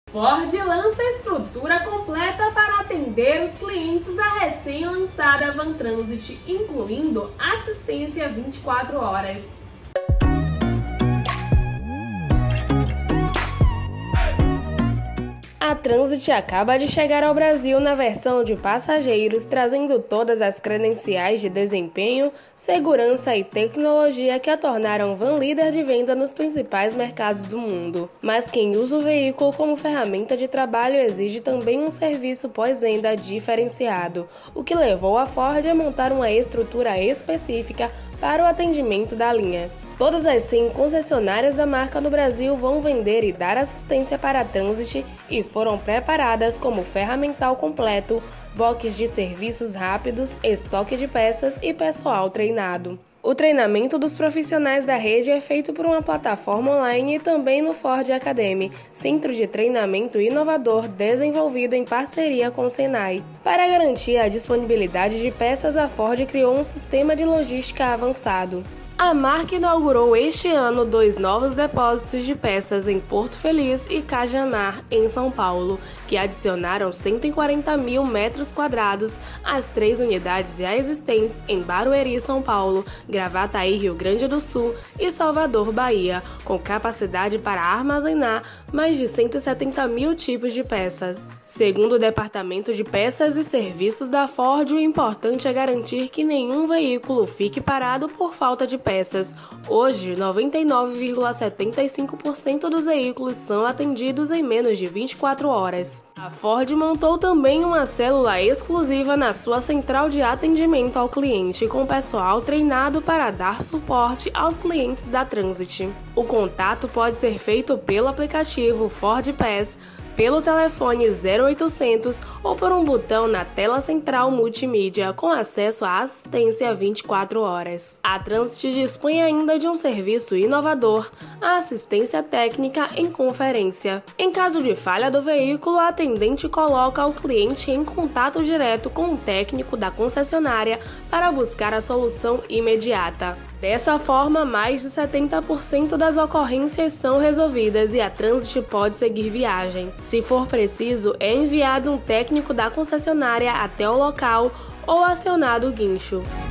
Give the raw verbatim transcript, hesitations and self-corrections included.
Ford lança estrutura completa para atender os clientes da recém-lançada Van Transit, incluindo assistência vinte e quatro horas. A Transit acaba de chegar ao Brasil na versão de passageiros, trazendo todas as credenciais de desempenho, segurança e tecnologia que a tornaram van líder de venda nos principais mercados do mundo. Mas quem usa o veículo como ferramenta de trabalho exige também um serviço pós-venda diferenciado, o que levou a Ford a montar uma estrutura específica para o atendimento da linha. Todas as cem concessionárias da marca no Brasil vão vender e dar assistência para a Transit e foram preparadas como ferramental completo, box de serviços rápidos, estoque de peças e pessoal treinado. O treinamento dos profissionais da rede é feito por uma plataforma online e também no Ford Academy, centro de treinamento inovador desenvolvido em parceria com o Senai. Para garantir a disponibilidade de peças, a Ford criou um sistema de logística avançado. A marca inaugurou este ano dois novos depósitos de peças em Porto Feliz e Cajamar, em São Paulo, que adicionaram cento e quarenta mil metros quadrados às três unidades já existentes em Barueri, São Paulo, Gravataí, Rio Grande do Sul e Salvador, Bahia, com capacidade para armazenar mais de cento e setenta mil tipos de peças. Segundo o Departamento de Peças e Serviços da Ford, o importante é garantir que nenhum veículo fique parado por falta de peças. Hoje, noventa e nove vírgula setenta e cinco por cento dos veículos são atendidos em menos de vinte e quatro horas. A Ford montou também uma célula exclusiva na sua central de atendimento ao cliente, com pessoal treinado para dar suporte aos clientes da Transit. O contato pode ser feito pelo aplicativo Ford Pass, pelo telefone zero oitocentos ou por um botão na tela central multimídia com acesso à assistência vinte e quatro horas. A Transit dispõe ainda de um serviço inovador, a assistência técnica em conferência. Em caso de falha do veículo, a atendente coloca o cliente em contato direto com o técnico da concessionária para buscar a solução imediata. Dessa forma, mais de setenta por cento das ocorrências são resolvidas e a Transit pode seguir viagem. Se for preciso, é enviado um técnico da concessionária até o local ou acionado o guincho.